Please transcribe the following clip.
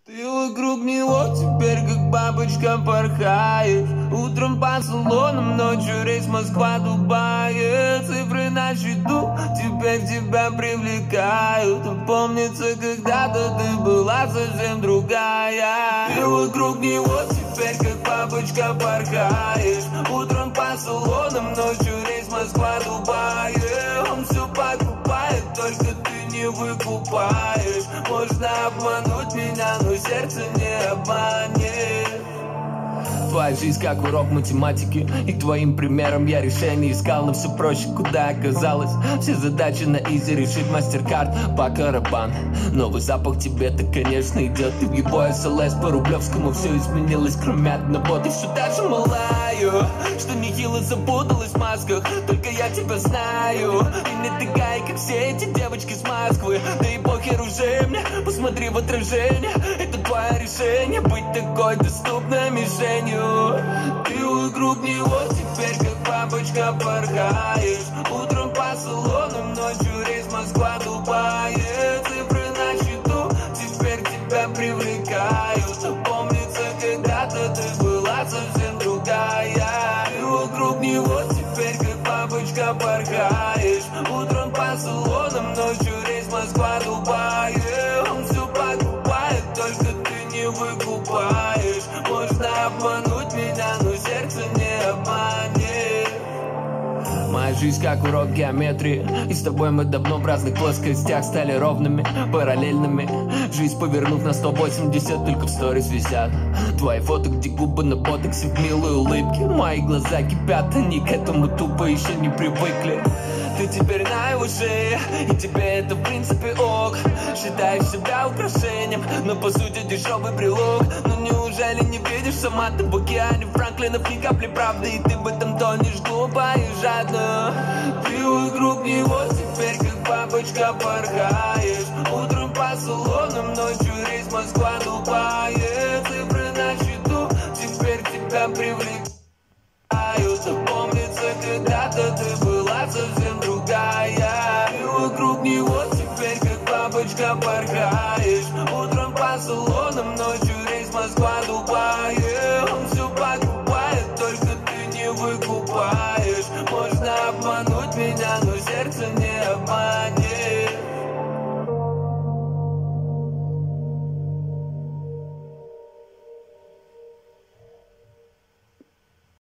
Ты вокруг него теперь как бабочка порхаешь. Утром по салонам, ночью рейс Москва-Дубай. Цифры на счету теперь тебя привлекают. Помнится, когда-то ты была совсем другая. Ты вокруг него теперь как бабочка порхаешь. Утром по салонам, ночью рейс Москва-Дубай. Он все покупает, только ты не выкупаешь. Можно обмануть меня, но сердце не обманет. Твоя жизнь как урок математики, и к твоим примерам я решение искал. Но все проще, куда оказалось. Все задачи на изи решить, мастер-карт по карабан. Новый запах тебе-то, конечно, идет. И в его СЛС по Рублевскому все изменилось, кроме одного. Ты все та же малая, что нехило запуталась в масках. Только я тебя знаю. Ты не такая, как все эти девочки с Москвы. Да и похер уже мне, посмотри в отражение. Это твое решение, быть такой доступной мишенью. Ты вокруг него теперь как бабочка порхаешь. Утром по салонам, ночью рейс Москва-Дубай. Цифры на счету теперь тебя привлекают. Помнится, когда-то ты была совсем другая. Ты вокруг него теперь как бабочка порхаешь. Утром по салонам, ночью рейс Москва-Дубай. Он все покупает, только ты не выкупаешь. Можно обмануть меня, но сердце не обманет. Моя жизнь как урок геометрии, и с тобой мы давно в разных плоскостях стали ровными, параллельными. Жизнь повернув на 180, только в сторис висят твои фото, где губы на ботоксе в милой улыбке. Мои глаза кипят, они к этому тупо еще не привыкли. Ты теперь на его шее, и тебе это в принципе ок. Считаешь себя украшением, но по сути дешевый брелок. Но неужели не видишь, сама ты в океане Франклинов ни капли правды, и ты в этом тонешь глупо и жадно. Ты вокруг него теперь как бабочка порхаешь. Утром по салонам, ночью рейс Москва-Дубай. Цифры на счету теперь тебя привлекают. Помнится, когда-то ты была совсем другая. Ты вокруг него теперь как бабочка порхаешь. Утром по салону